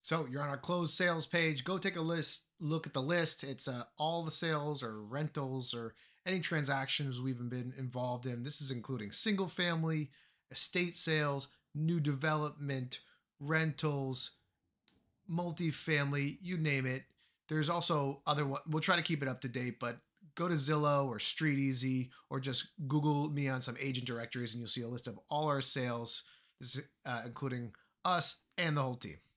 So you're on our closed sales page. Go take a look at the list. It's all the sales or rentals or any transactions we've been involved in. This is including single family, estate sales, new development, rentals, multifamily, you name it. There's also other one. We'll try to keep it up to date, but go to Zillow or StreetEasy or just Google me on some agent directories and you'll see a list of all our sales. This is including us and the whole team.